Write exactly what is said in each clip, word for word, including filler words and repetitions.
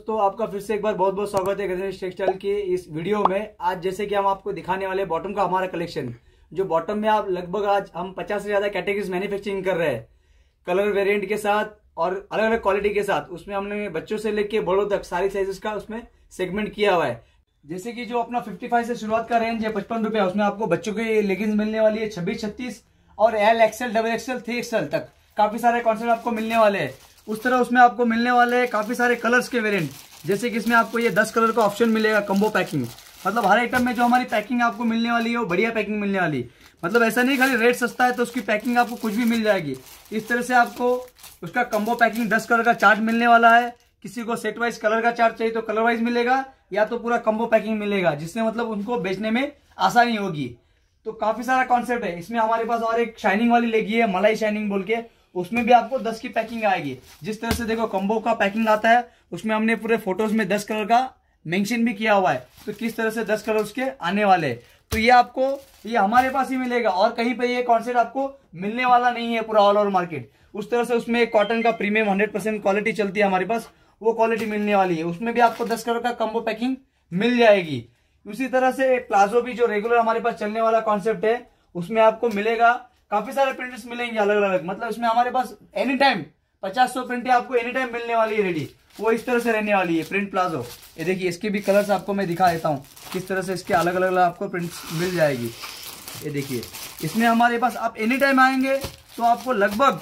दोस्तों, आपका फिर से एक बार बहुत बहुत स्वागत है गणेश टेक्सटाइल की इस वीडियो में। आज जैसे कि हम आपको दिखाने वाले बॉटम का हमारा कलेक्शन, जो बॉटम में आप लगभग आज हम पचास से ज्यादा कैटेगरीज मैन्युफैक्चरिंग कर रहे हैं, कलर वेरिएंट के साथ और अलग अलग क्वालिटी के साथ। उसमें हमने बच्चों से लेके बड़ों तक सारी साइजेस का उसमें सेगमेंट किया हुआ है। जैसे कि जो अपना पचपन से शुरुआत का रेंज है पचपन रुपया, उसमें आपको बच्चों की लेगिंग्स मिलने वाली है छब्बीस छत्तीस और L XL double XL three XL तक काफी सारे कॉन्सेप्ट आपको मिलने वाले हैं। उस तरह उसमें आपको मिलने वाले हैं काफी सारे कलर्स के वेरिएंट, जैसे कि इसमें आपको ये दस कलर का ऑप्शन मिलेगा कम्बो पैकिंग। मतलब हर आइटम में जो हमारी पैकिंग आपको मिलने वाली है वो बढ़िया पैकिंग मिलने वाली। मतलब ऐसा नहीं खाली रेट सस्ता है तो उसकी पैकिंग आपको कुछ भी मिल जाएगी। इस तरह से आपको उसका कम्बो पैकिंग दस कलर का चार्ट मिलने वाला है। किसी को सेट वाइज कलर का चार्ट चाहिए तो कलर वाइज मिलेगा, या तो पूरा कम्बो पैकिंग मिलेगा, जिससे मतलब उनको बेचने में आसानी होगी। तो काफी सारा कॉन्सेप्ट है इसमें। हमारे पास और एक शाइनिंग वाली लेगी है, मलाई शाइनिंग बोल के, उसमें भी आपको दस की पैकिंग आएगी। जिस तरह से देखो कम्बो का पैकिंग आता है, उसमें हमने पूरे फोटोज में दस कलर का मेंशन भी किया हुआ है, तो किस तरह से दस कलर उसके आने वाले। तो ये आपको ये हमारे पास ही मिलेगा और कहीं पे ये कॉन्सेप्ट आपको मिलने वाला नहीं है पूरा ऑल ओवर मार्केट। उस तरह से उसमें एक कॉटन का प्रीमियम हंड्रेड परसेंट क्वालिटी चलती है हमारे पास, वो क्वालिटी मिलने वाली है। उसमें भी आपको दस कलर का कम्बो पैकिंग मिल जाएगी। उसी तरह से प्लाजो भी जो रेगुलर हमारे पास चलने वाला कॉन्सेप्ट है, उसमें आपको मिलेगा काफी सारे प्रिंट्स मिलेंगे अलग अलग। मतलब इसमें हमारे पास एनी टाइम पचास सौ प्रिंटें आपको एनी टाइम मिलने वाली है रेडी। वो इस तरह से रहने वाली है प्रिंट प्लाजो। ये देखिए, इसके भी कलर्स आपको मैं दिखा देता हूँ किस तरह से इसके अलग अलग आपको प्रिंट्स मिल जाएगी। ये देखिए, इसमें हमारे पास आप एनी टाइम आएंगे तो आपको लगभग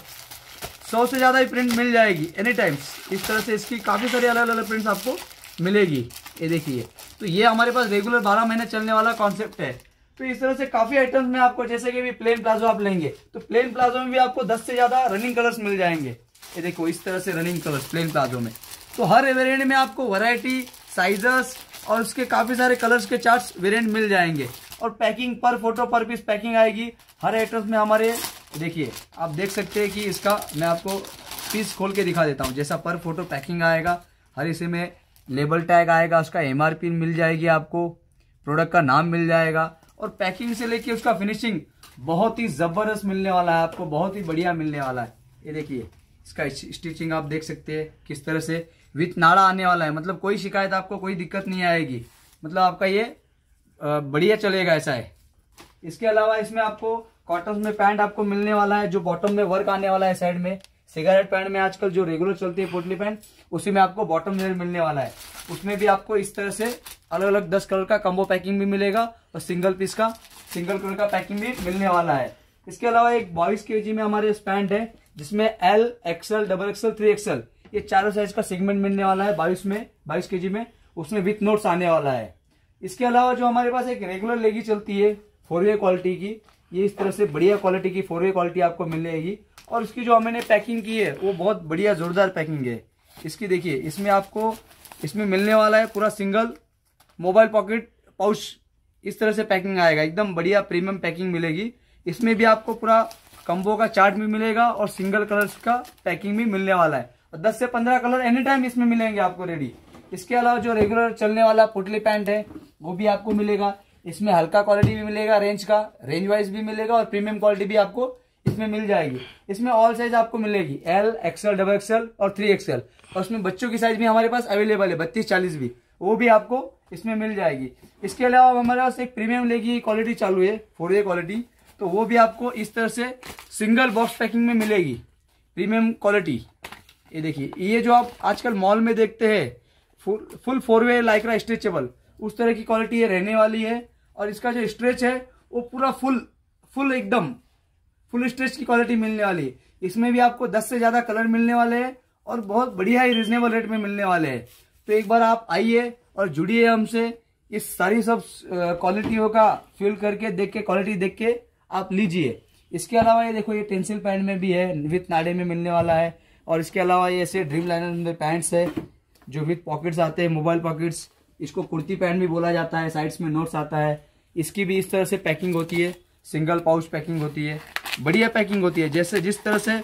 सौ से ज्यादा ही प्रिंट मिल जाएगी एनी टाइम। इस तरह से इसकी काफी सारी अलग अलग प्रिंट्स आपको मिलेगी। ये देखिए, तो ये हमारे पास रेगुलर बारह महीने चलने वाला कॉन्सेप्ट है। तो इस तरह से काफी आइटम्स में आपको, जैसे कि भी प्लेन प्लाजो आप लेंगे तो प्लेन प्लाजो में भी आपको दस से ज्यादा रनिंग कलर्स मिल जाएंगे। ये देखो, इस तरह से रनिंग कलर्स प्लेन प्लाजो में। तो हर वेरिएंट में आपको वैरायटी, साइजेस और उसके काफी सारे कलर्स के चार्ट्स वेरिएंट मिल जाएंगे। और पैकिंग पर फोटो पर पीस पैकिंग आएगी हर आइटम्स में हमारे। देखिए, आप देख सकते हैं कि इसका मैं आपको पीस खोल के दिखा देता हूँ। जैसा पर फोटो पैकिंग आएगा, हर इसी में लेबल टैग आएगा, उसका एमआरपी मिल जाएगी, आपको प्रोडक्ट का नाम मिल जाएगा। और पैकिंग से लेके उसका फिनिशिंग बहुत ही जबरदस्त मिलने वाला है आपको, बहुत ही बढ़िया मिलने वाला है। ये देखिए, इसका स्टिचिंग आप देख सकते हैं किस तरह से विथ नाड़ा आने वाला है। मतलब कोई शिकायत आपको, कोई दिक्कत नहीं आएगी। मतलब आपका ये बढ़िया चलेगा, ऐसा है। इसके अलावा इसमें आपको कॉटन में पैंट आपको मिलने वाला है, जो बॉटम में वर्क आने वाला है साइड में। सिगरेट पैंट में आजकल जो रेगुलर चलती है पोटली पैंट, उसी में आपको बॉटम वेयर मिलने वाला है। उसमें भी आपको इस तरह से अलग अलग दस कलर का कम्बो पैकिंग भी मिलेगा और सिंगल पीस का सिंगल कलर का पैकिंग भी मिलने वाला है। इसके अलावा एक बाईस केजी में हमारे पैंट है, जिसमें L XL double XL three XL ये चारों साइज का सेगमेंट मिलने वाला है। बाईस में बाईस केजी में उसमें विथ नोट्स आने वाला है। इसके अलावा जो हमारे पास एक रेगुलर लेगी चलती है फोर वे क्वालिटी की, ये इस तरह से बढ़िया क्वालिटी की फोर वे क्वालिटी आपको मिलेगी। और इसकी जो हमने पैकिंग की है वो बहुत बढ़िया जोरदार पैकिंग है इसकी। देखिए, इसमें आपको इसमें मिलने वाला है पूरा सिंगल मोबाइल पॉकेट पाउच। इस तरह से पैकिंग आएगा, एकदम बढ़िया प्रीमियम पैकिंग मिलेगी। इसमें भी आपको पूरा कम्बो का चार्ट भी मिलेगा और सिंगल कलर्स का पैकिंग भी मिलने वाला है। और दस से पंद्रह कलर एनी टाइम इसमें मिलेंगे आपको रेडी। इसके अलावा जो रेगुलर चलने वाला पुतली पैंट है वो भी आपको मिलेगा। इसमें हल्का क्वालिटी भी मिलेगा, रेंज का रेंज वाइज भी मिलेगा, और प्रीमियम क्वालिटी भी आपको इसमें मिल जाएगी। इसमें ऑल साइज आपको मिलेगी, एल एक्सएल डबल एक्सएल और थ्री एक्सएल। और उसमें बच्चों की साइज भी हमारे पास अवेलेबल है, बत्तीस चालीस भी, वो भी आपको इसमें मिल जाएगी। इसके अलावा हमारे पास एक प्रीमियम लेगी क्वालिटी चालू है, फोर वे क्वालिटी, तो वो भी आपको इस तरह से सिंगल बॉक्स पैकिंग में मिलेगी, प्रीमियम क्वालिटी। ये देखिए, ये जो आप आजकल मॉल में देखते हैं full full four way lycra stretchable, उस तरह की क्वालिटी ये रहने वाली है। और इसका जो स्ट्रेच है वो पूरा फुल फुल एकदम फुल स्ट्रेच की क्वालिटी मिलने वाली है। इसमें भी आपको दस से ज्यादा कलर मिलने वाले हैं और बहुत बढ़िया ही रिजनेबल रेट में मिलने वाले हैं। तो एक बार आप आइए और जुड़िए हमसे, इस सारी सब क्वालिटियों का फील करके देख के क्वालिटी देख के आप लीजिए। इसके अलावा ये देखो, ये टेंसिल पैंट में भी है, विथ नाड़े में मिलने वाला है। और इसके अलावा ये ऐसे ड्रीम लाइनर में पैंट्स है जो विथ पॉकेट्स आते हैं, मोबाइल पॉकेट्स। इसको कुर्ती पैंट भी बोला जाता है, साइड्स में नोट्स आता है। इसकी भी इस तरह से पैकिंग होती है, सिंगल पाउच पैकिंग होती है, बढ़िया पैकिंग होती है। जैसे जिस तरह से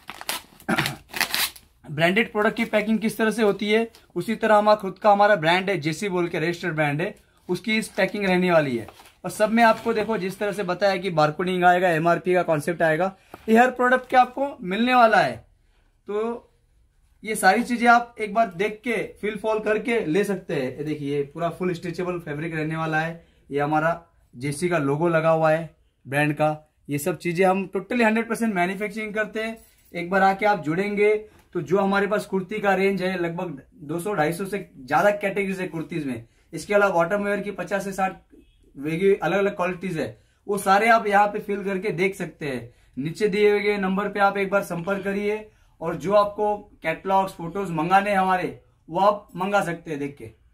ब्रांडेड प्रोडक्ट की पैकिंग किस तरह से होती है, उसी तरह हमारा खुद का हमारा ब्रांड है, जेसी बोल के रजिस्टर्ड ब्रांड है, उसकी इस पैकिंग रहने वाली है। और सब में आपको देखो जिस तरह से बताया कि बारकोडिंग आएगा, एमआरपी का कॉन्सेप्ट आएगा, ये हर प्रोडक्ट के आपको मिलने वाला है। तो ये सारी चीजें आप एक बार देख के फिल फॉल करके ले सकते हैं। ये देखिए पूरा फुल स्ट्रेचेबल फैब्रिक रहने वाला है। ये हमारा जेसी का लोगो लगा हुआ है ब्रांड का। ये सब चीजें हम टोटली हंड्रेड परसेंट मैन्युफैक्चरिंग करते हैं। एक बार आके आप जुड़ेंगे तो जो हमारे पास कुर्ती का रेंज है लगभग दो सौ ढाई सौ से ज्यादा कैटेगरीज है कुर्तीज में। इसके अलावा बॉटम वेयर की पचास से साठ वेगी अलग अलग क्वालिटीज है, वो सारे आप यहाँ पे फिल करके देख सकते हैं। नीचे दिए हुए गए नंबर पे आप एक बार संपर्क करिए और जो आपको कैटलॉग्स फोटोज मंगाने हमारे वो आप मंगा सकते हैं देख के।